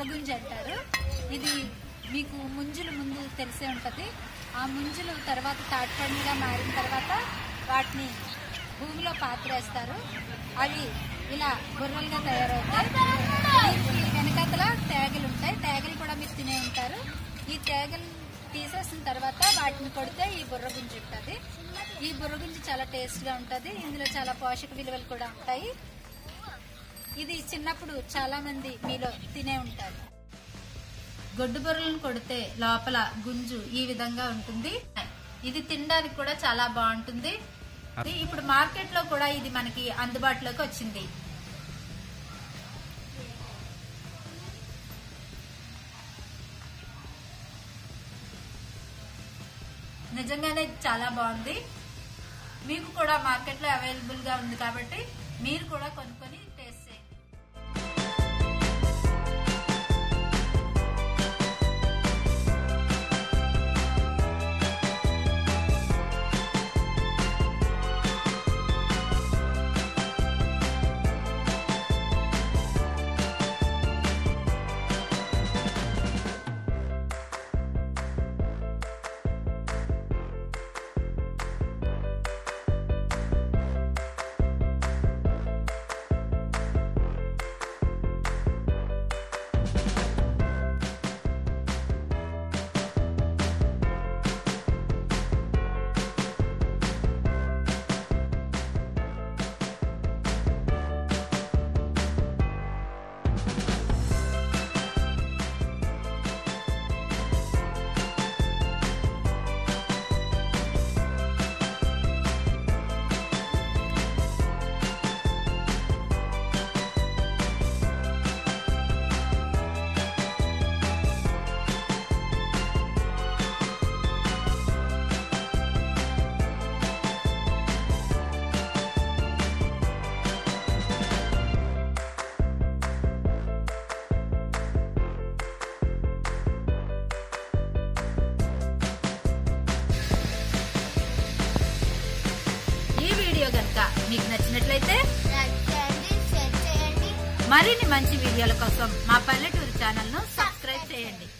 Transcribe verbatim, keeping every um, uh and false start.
బుర్రగుంజి అంటారు. ఇది మీకు ముంజులు ముందు తెలిసే ఉంటది. ఆ ముంజులు తర్వాత తాటిపండుగా మారిన తర్వాత వాటిని భూమిలో పాతిరేస్తారు. అవి ఇలా బుర్రలుగా తయారవుతాయి. దీనికి వెనకాతల తేగలు ఉంటాయి. తేగలు కూడా మీరు తినే ఉంటారు. ఈ తేగలు తీసేసిన తర్వాత వాటిని కొడితే ఈ బుర్రగుంజి ఉంటుంది. ఈ బుర్రగుంజి చాలా టేస్ట్ గా ఉంటుంది. ఇందులో చాలా పోషక విలువలు కూడా ఉంటాయి. ఇది చిన్నప్పుడు చాలా మంది మీలో తినే ఉంటారు. గొడ్డు బుర్రలను కొడితే లోపల గుంజు ఈ విధంగా ఉంటుంది. ఇది తినడానికి కూడా చాలా బాగుంటుంది. ఇప్పుడు మార్కెట్ లో కూడా ఇది మనకి అందుబాటులోకి వచ్చింది. నిజంగానే చాలా బాగుంది. మీకు కూడా మార్కెట్ లో అవైలబుల్ గా ఉంది కాబట్టి మీరు కూడా కొనుక్కొని టేస్ట్ చేయండి. మీకు నచ్చినట్లయితే మరిన్ని మంచి వీడియోల కోసం మా పల్లెటూరు ఛానల్ ను సబ్స్క్రైబ్ చేయండి.